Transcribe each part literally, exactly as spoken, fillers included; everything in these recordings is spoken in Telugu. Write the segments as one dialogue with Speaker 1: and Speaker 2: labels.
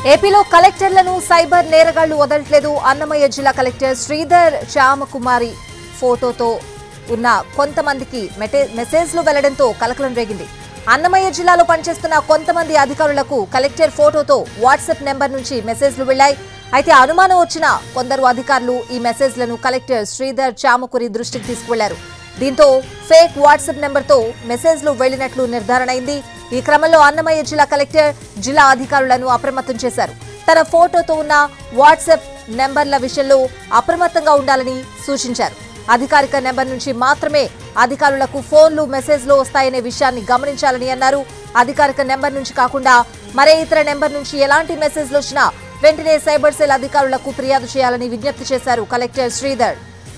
Speaker 1: ఏపీలో కలెక్టర్లను సైబర్ నేరగాళ్లు వదలట్లేదు. అన్నమయ్య జిల్లా కలెక్టర్ శ్రీధర్ చామకుమారి ఫోటోతో ఉన్న కొంతమందికి మెసేజ్లు వెళ్లడంతో కలకలం రేగింది. అన్నమయ్య జిల్లాలో పనిచేస్తున్న కొంతమంది అధికారులకు కలెక్టర్ ఫోటోతో వాట్సాప్ నెంబర్ నుంచి మెసేజ్లు వెళ్లాయి. అయితే అనుమానం వచ్చిన కొందరు అధికారులు ఈ మెసేజ్లను కలెక్టర్ శ్రీధర్ చామకురి దృష్టికి తీసుకువెళ్లారు. దీంతో ఫేక్ వాట్సాప్ నెంబర్తో మెసేజ్లు వెళ్లినట్లు నిర్ధారణ అయింది. ఈ క్రమంలో అన్నమయ్య జిల్లా కలెక్టర్ జిల్లా అధికారులను అప్రమత్తం చేశారు. తన ఫోటోతో ఉన్న వాట్సాప్ నెంబర్ల విషయంలో అప్రమత్తంగా ఉండాలని సూచించారు. అధికారిక నెంబర్ నుంచి మాత్రమే అధికారులకు ఫోన్లు మెసేజ్లు వస్తాయనే విషయాన్ని గమనించాలని అన్నారు. అధికారిక నెంబర్ నుంచి కాకుండా మరే ఇతర నెంబర్ నుంచి ఎలాంటి మెసేజ్లు వచ్చినా వెంటనే సైబర్ సెల్ అధికారులకు ఫిర్యాదు చేయాలని విజ్ఞప్తి చేశారు కలెక్టర్ శ్రీధర్.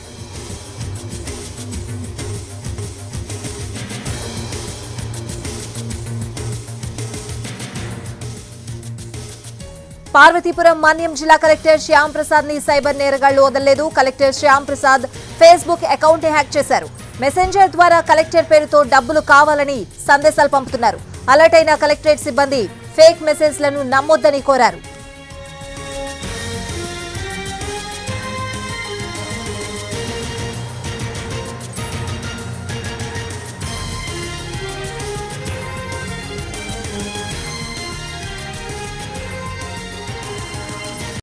Speaker 1: పార్వతీపురం మన్యం జిల్లా కలెక్టర్ శ్యామ్ ప్రసాద్ ని సైబర్ నేరగాళ్లు వదలలేదు. Collector Shyam Prasad Facebook account hack చేశారు. మెసెంజర్ ద్వారా కలెక్టర్ పేరుతో డబ్బులు కావాలని సందేశాలు పంపుతున్నారు. అలర్ట్ అయిన కలెక్టరేట్ సిబ్బంది ఫేక్ మెసేజ్లను నమ్మొద్దని కోరారు.